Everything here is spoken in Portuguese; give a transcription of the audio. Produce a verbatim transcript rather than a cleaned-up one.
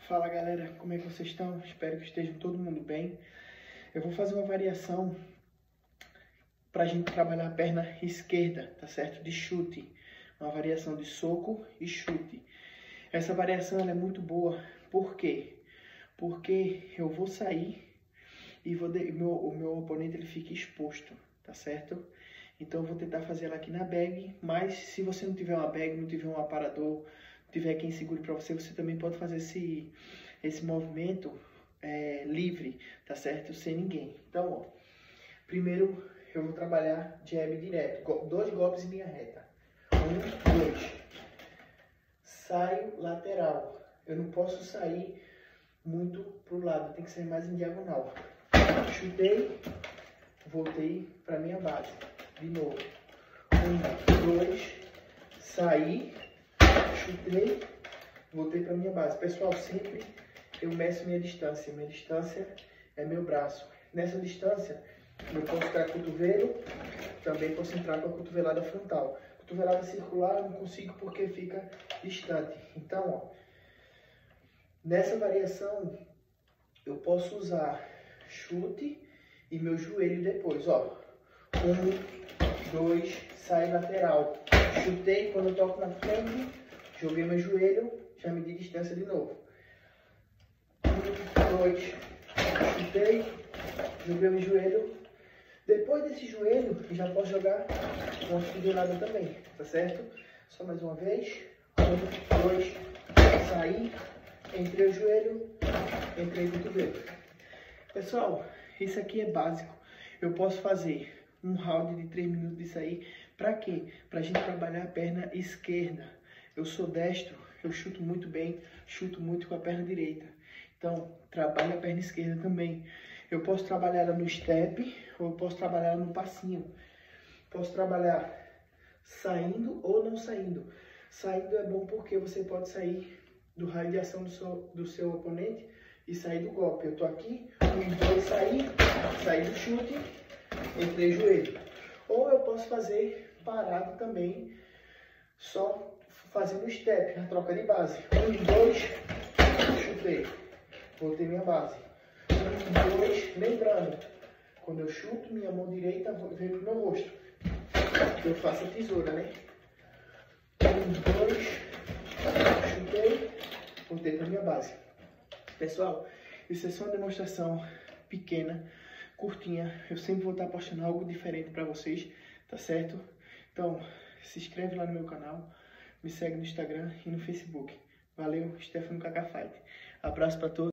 Fala galera, como é que vocês estão? Espero que estejam todo mundo bem. Eu vou fazer uma variação para a gente trabalhar a perna esquerda, tá certo? De chute. Uma variação de soco e chute. Essa variação ela é muito boa. Por quê? Porque eu vou sair e vou de... meu, o meu oponente ele fica exposto, tá certo? Então eu vou tentar fazer ela aqui na bag, mas se você não tiver uma bag, não tiver um aparador, tiver quem segure para você, você também pode fazer esse, esse movimento é, livre, tá certo? Sem ninguém. Então, ó, primeiro eu vou trabalhar jab direto, dois golpes em linha reta. Um, dois. Saio lateral. Eu não posso sair muito pro lado, tem que sair mais em diagonal. Chutei, voltei para minha base. De novo. Um, dois, saí, chutei, voltei para minha base. Pessoal, sempre eu meço minha distância. Minha distância é meu braço. Nessa distância, eu posso entrar com o cotovelo, também posso entrar com a cotovelada frontal. Cotovelada circular eu não consigo porque fica distante. Então, ó, nessa variação, eu posso usar chute e meu joelho depois, ó. Um, dois, sai lateral. Chutei, quando eu toco na frente, joguei meu joelho, já medi distância de novo. Um, dois, chutei, joguei meu joelho. Depois desse joelho, já posso jogar uma cotovelada também, tá certo? Só mais uma vez. Um, dois, saí, entrei o joelho, entrei o cotovelo. Pessoal, isso aqui é básico. Eu posso fazer um round de três minutos disso aí. Pra quê? Pra gente trabalhar a perna esquerda. Eu sou destro, eu chuto muito bem, chuto muito com a perna direita. Então, trabalho a perna esquerda também. Eu posso trabalhar ela no step, ou eu posso trabalhar ela no passinho. Posso trabalhar saindo ou não saindo. Saindo é bom porque você pode sair do raio de ação do seu, do seu oponente e sair do golpe. Eu tô aqui, um, dois, saí, saí do chute, entrei joelho. Ou eu posso fazer parado também, só fazendo step, a troca de base. Um, dois, chutei, voltei minha base. Um, dois, lembrando, quando eu chuto, minha mão direita vem pro meu rosto. Eu faço a tesoura, né? Um, dois, chutei, voltei pra minha base. Pessoal, isso é só uma demonstração pequena, curtinha. Eu sempre vou estar postando algo diferente para vocês, tá certo? Então, se inscreve lá no meu canal, me segue no Instagram e no Facebook. Valeu, Stefano Kaká Fight. Abraço para todos.